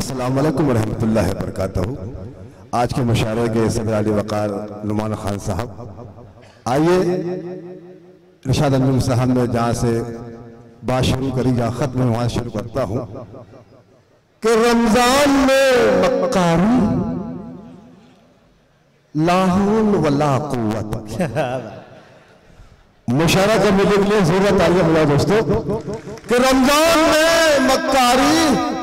अस्सलाम वालेकुम रहमतुल्लाहि व बरकातहू। आज के मुशायरे के सदर आली वक़ार नुमान खान साहब, आइए इरशाद अंजुम साहब ने जहाँ से बात शुरू करी, जहाँ ख़त्म है वहाँ शुरू करता हूँ कि रमजान में मक्कारी लाहौल वला कुव्वत। मुशायरा करने के लिए जरूरत आ गया दोस्तों कि रमजान में मक्कारी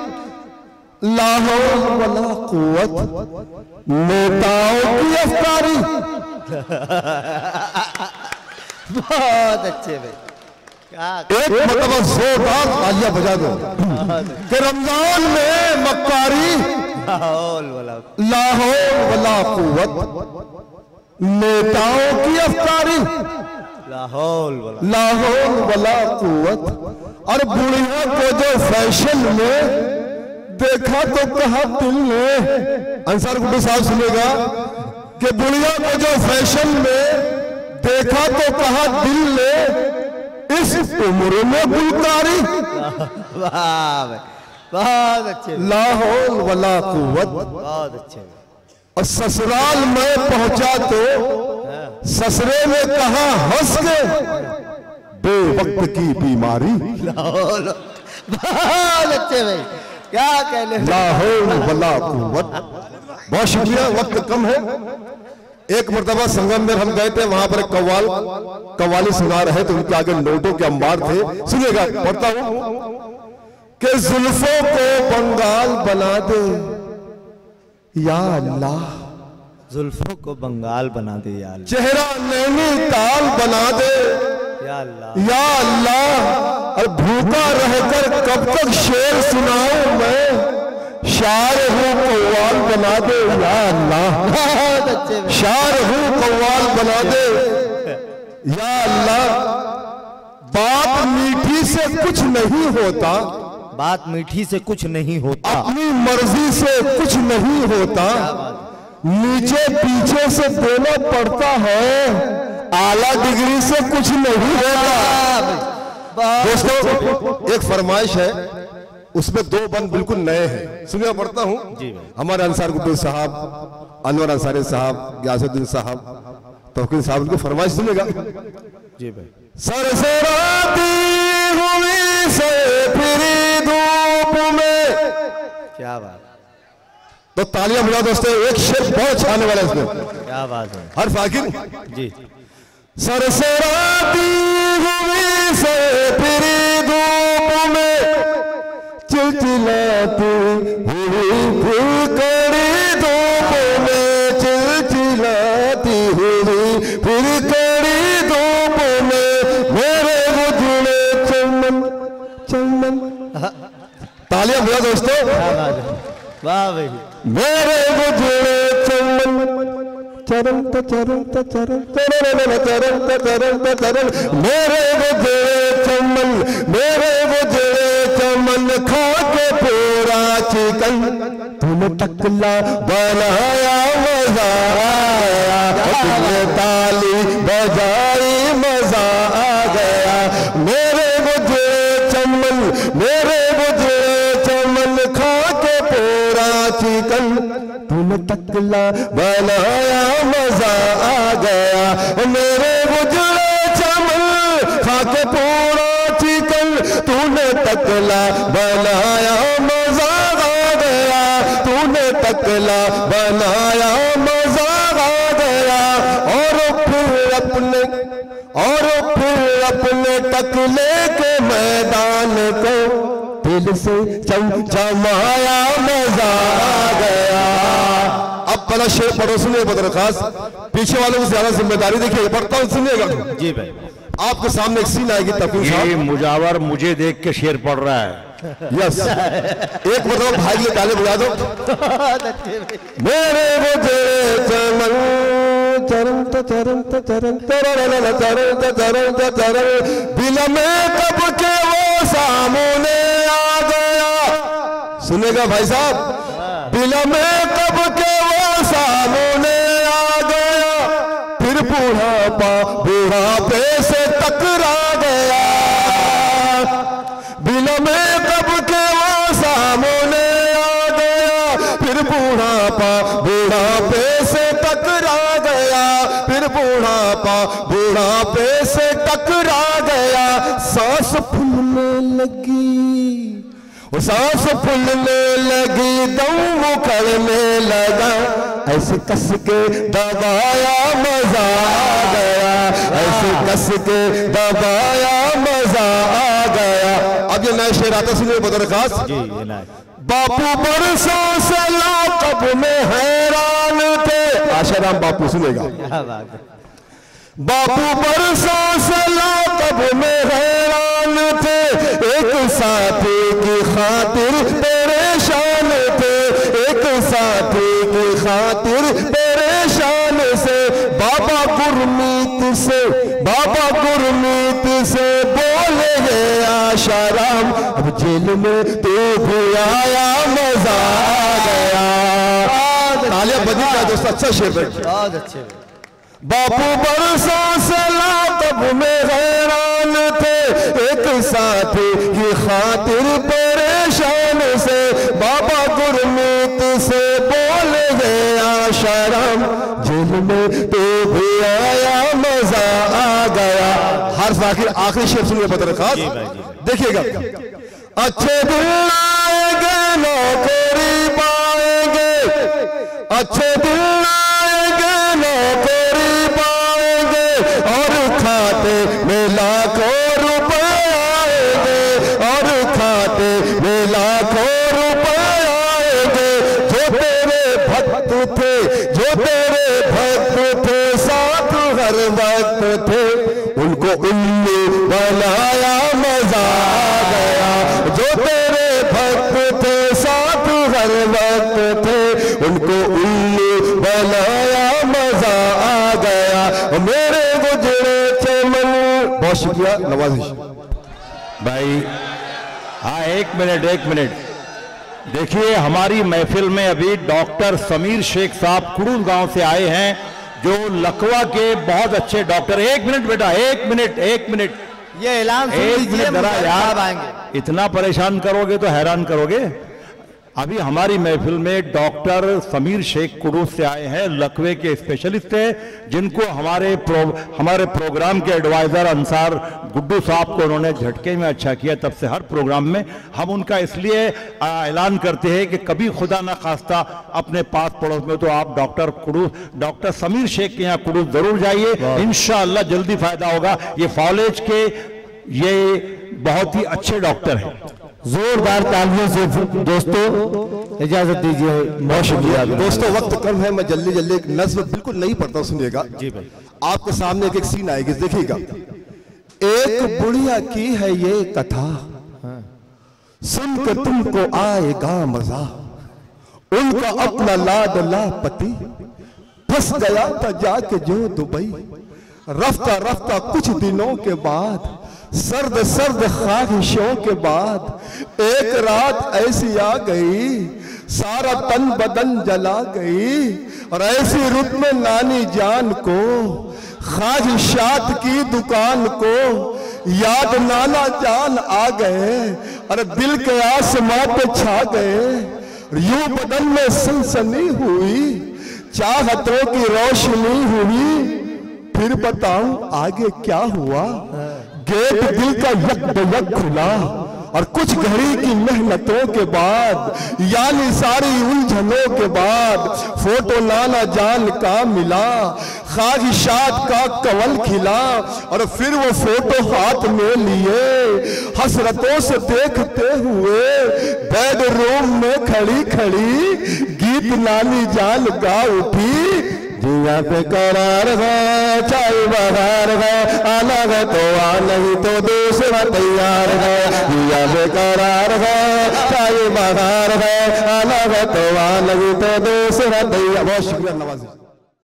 लाहौल वला कुव्वत, नेताओं की अफकारी। बहुत अच्छे भाई, एक मतलब जोरदार तालियां बजा दो कि रमजान में मक्कारी लाहौल वला कुव्वत, नेताओं की अफकारी। लाहौल वला कुव्वत। और बुढ़िया को जो फैशन में देखा तो कहा दिल ने, अंसार गुड्डू साहब सुनेगा कि बुढ़िया को जो फैशन में देखा तो कहा दिल ने, इस उम्र में गुलकारी। बहुत अच्छे, लाहौल वला कुव्वत। बहुत अच्छे। और ससुराल में पहुंचा तो ससुरे में कहा हंस के, बेवक्त की बीमारी। लाहौल, बहुत अच्छे भाई, क्या कहने। लाहौल वला कुव्वत। बहुत शुक्रिया, वक्त कम है। एक मर्तबा संगम में हम गए थे, वहां पर कव्वाली सुना रहे थे, उनके आगे नोटों के अंबार थे। सुनिएगा, पढ़ता हूं कि जुल्फों को बंगाल बना दे या अल्लाह, जुल्फों को बंगाल बना दे या अल्लाह, चेहरा नैनीताल बना दे या अल्लाह, या अल्लाह। और भूखा रहकर कब तक शेर सुनाऊं मैं, शार हूँ कव्वाल बना दे या अल्लाह। बहुत अच्छे, शार हूँ कव्वाल बना दे या अल्लाह। बात मीठी से कुछ नहीं होता, बात मीठी से कुछ नहीं होता, अपनी मर्जी से कुछ नहीं होता, नीचे पीछे से देना पड़ता है, आला डिग्री से कुछ नहीं होता। दोस्तों एक फरमाइश है, उसमें दो बंद बिल्कुल नए हैं, सुनिए पढ़ता हूं। हमारे अंसार गुड्डू साहब, अनवर अंसारी साहब, गयासुद्दीन साहब, तौकीर साहब, उनकी फरमाइश सुनिएगा। जी भाई। सरसराती हुई से फिरी धूप में, क्या बात, तो तालियां बजा दोस्तों। एक शेर बहुत अच्छा आने वाला है इसमें, क्या बात है। हर फाकिर जी। सरसराती हुई से फिरी धूप में, चिलचिलाती हुई फुलकड़ी धूप में, चिलचिलाती हुई फुलकड़ी धूप में, मेरे गुजरे चमन चमन। तालियां बजा दोस्तों। वाह भाई। मेरे गुजरे चमन चरण चरण चरण चरण चरण चरण चरण, मेरे गुजरे चमन, मेरे गुजरे चमन, खा के पूरा चिकन, तुम टकला बनाया मजा आया, तुमने ताली बजाई मजा आ गया। मेरे गुजरे चमन, मेरे गुजरे चमन, खा के पूरा चिकन, तुम टकला बनाया मजा आ गया। मेरे गुजरे चमन, खा के पूरा चिकन, तूने टकला बनाया मजा आ गया, तूने टकला बनाया मजा आ गया। और फिर अपने टकले के मैदान को दिल से चमचमाया मजा आ गया। अब पहला शेर पढ़ो, सुनिए बदरखास, पीछे वालों को ज्यादा जिम्मेदारी देखिए, पढ़ता हूँ सुनिएगा। जी भाई। आपके सामने एक सीन आएगी, तफीर ये साहब। मुजावर मुझे देख के शेर पढ़ रहा है। यस, एक मतलब भाई के ताले बजा दो। बहुत अच्छे भाई। मेरे गुजरे चमन चरण चरण चरण चरण चरण चरण चरण, दिल में कब के वो सामने आ गया। सुनेगा भाई साहब, दिल में कब के वो सामने आ गया, फिर बुढ़ापे से टकरा गया। दिल में कब के वो सामने आ गया, फिर बूढ़ापा बूढ़ापे से टकरा गया, फिर बूढ़ापा बूढ़ापे से टकरा गया। सांस फूलने लगी, वो सांस फूलने लगी, दम उखड़ने लगा, ऐसे कस के दबाया मजा आ गया, ऐसे कस के दबाया मजा आ गया। अब ये नया शेर आता सुनिए बदर खास। बापू बरसों से लाकब में हैरान थे, आशाराम बापू सुनेगा। बापू बरसों से लाकब में हैरान थे, एक साथी की खातिर परेशान थे, एक साथी की खातिर परेशान से। बाबा गुरमीत से, बाबा गुरमीत से बोले गए आशाराम, अब जेल में तो भी आया मजा आ गया। तालियां बजी का दोस्त, अच्छा शेर है, बहुत अच्छे। बापू बरसों से लाकब में हैरान थे, एक साथी की खातिर परेशान से। बाबा गुरमीत से बोले गए आशाराम, जेल में तो भी आया मजा आ गया। हर आखिरी शेर सुनिए बदर खास, देखिएगा। अच्छे दिन आएंगे नौकरी पाएंगे, अच्छे दिन आएंगे नौकरी पाएंगे, और खाते में लाखों रुपए आएंगे, और खाते में लाखों रुपए आएंगे। जो तेरे भक्त थे, जो तेरे भक्त थे, साथ हर वक्त थे, उनको उल्लू बनाया मजा आ गया। जो तेरे भक्त थे, साथ हर वक्त थे, उनको उल्लू बनाया मजा आ गया। मेरे गुजरे चमन। बहुत शुक्रिया नवाजिश भाई। हाँ, एक मिनट। देखिए, हमारी महफिल में अभी डॉक्टर समीर शेख साहब कुड़ूल गांव से आए हैं, जो लकवा के बहुत अच्छे डॉक्टर। एक मिनट बेटा, एक मिनट, ये ऐलान सुन लीजिए, जरा यार, आएंगे। इतना परेशान करोगे तो हैरान करोगे। अभी हमारी महफिल में डॉक्टर समीर शेख कुड़ूस से आए हैं, लकवे के स्पेशलिस्ट हैं, जिनको हमारे प्रोग्राम के एडवाइजर अंसार गुड्डू साहब को उन्होंने झटके में अच्छा किया। तब से हर प्रोग्राम में हम उनका इसलिए ऐलान करते हैं कि कभी खुदा ना खास्ता अपने पास पड़ोस में तो आप डॉक्टर समीर शेख के यहाँ कुड़ूस जरूर जाइए, इंशाअल्लाह जल्दी फायदा होगा। ये कॉलेज के ये बहुत ही अच्छे डॉक्टर हैं। जोरदार तालियों से दोस्तों इजाजत दीजिए। बहुत शुक्रिया दोस्तों, वक्त कम है, मैं जल्दी एक नज्म बिल्कुल नहीं पढ़ता, सुनिएगा। जी भाई, आपके सामने एक सीन आएगी, देखिएगा। एक बुढ़िया की है ये कथा, सुनकर तुमको आएगा मजा। उनका अपना लाडला पति फंस गया था जाके जो दुबई। रफ्ता रफ्ता कुछ दिनों के बाद, सर्द ख्वाहिशों के बाद, एक रात ऐसी आ गई, सारा तन बदन जला गई। और ऐसी रुत में नानी जान को, ख्वाहिशात की दुकान को, याद नाना जान आ गए, और दिल के आसमां पे छा गए। यूं बदन में सनसनी हुई, चाहतों की रोशनी हुई। फिर बताऊं आगे क्या हुआ। गेट दिल का यक खुला, और कुछ घड़ी की मेहनतों के बाद, यानी सारी उलझनों के बाद, फोटो नाना जान का मिला, ख्वाहिशात का कवल खिला। और फिर वो फोटो हाथ में लिए, हसरतों से देखते हुए, बेडरूम में खड़ी खड़ी गीत नानी जान गा उठी। जिया पे करार है, चाहे बहार है, आना है तो आ, नहीं तो दूसरा तैयार है। जिया पे करार है, चाहे बहार है, आना है तो आ, नहीं तो दूसरा तैयार। बहुत शुक्रिया नवाजी।